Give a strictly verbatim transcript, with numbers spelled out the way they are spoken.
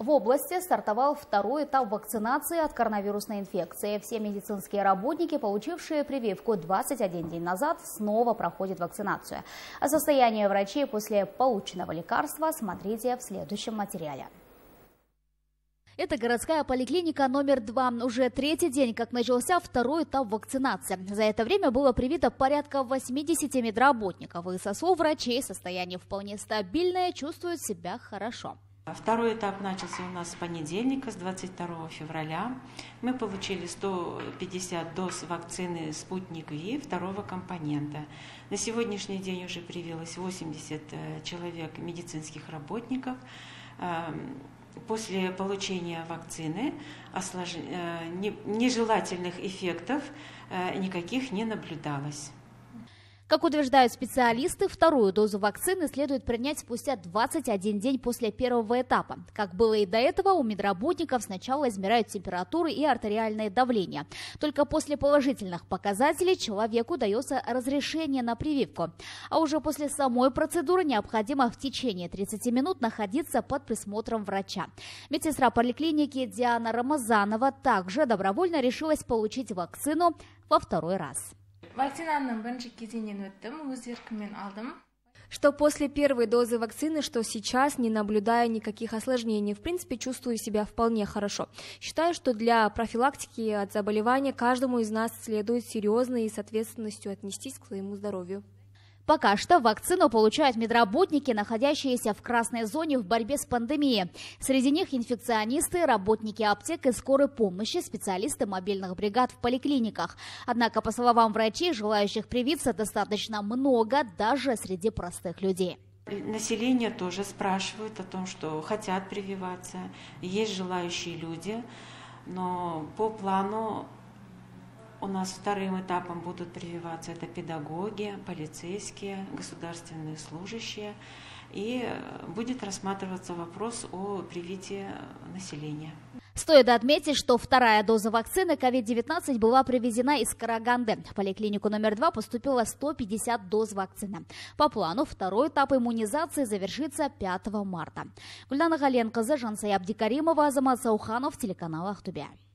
В области стартовал второй этап вакцинации от коронавирусной инфекции. Все медицинские работники, получившие прививку двадцать один день назад, снова проходят вакцинацию. О состоянии врачей после полученного лекарства смотрите в следующем материале. Это городская поликлиника номер два. Уже третий день, как начался второй этап вакцинации. За это время было привито порядка восьмидесяти медработников. И со слов врачей, состояние вполне стабильное, чувствуют себя хорошо. Второй этап начался у нас с понедельника, с двадцать второго февраля. Мы получили сто пятьдесят доз вакцины «Спутник Ви» второго компонента. На сегодняшний день уже привилось восемьдесят человек медицинских работников. После получения вакцины нежелательных эффектов никаких не наблюдалось. Как утверждают специалисты, вторую дозу вакцины следует принять спустя двадцать один день после первого этапа. Как было и до этого, у медработников сначала измеряют температуру и артериальное давление. Только после положительных показателей человеку дается разрешение на прививку. А уже после самой процедуры необходимо в течение тридцати минут находиться под присмотром врача. Медсестра поликлиники Диана Рамазанова также добровольно решилась получить вакцину во второй раз. Что после первой дозы вакцины, что сейчас, не наблюдая никаких осложнений, в принципе, чувствую себя вполне хорошо. Считаю, что для профилактики от заболевания каждому из нас следует серьезно и с ответственностью отнестись к своему здоровью. Пока что вакцину получают медработники, находящиеся в красной зоне в борьбе с пандемией. Среди них инфекционисты, работники аптек и скорой помощи, специалисты мобильных бригад в поликлиниках. Однако, по словам врачей, желающих привиться достаточно много даже среди простых людей. Население тоже спрашивает о том, что хотят прививаться, есть желающие люди, но по плану у нас вторым этапом будут прививаться это педагоги, полицейские, государственные служащие. И будет рассматриваться вопрос о привитии населения. Стоит отметить, что вторая доза вакцины ковид девятнадцать была привезена из Караганды. В поликлинику номер два поступило сто пятьдесят доз вакцины. По плану второй этап иммунизации завершится пятого марта. Гульнана Галенко, Жансая Абдикаримова, Азамат Сауханов, телеканал Ахтубе.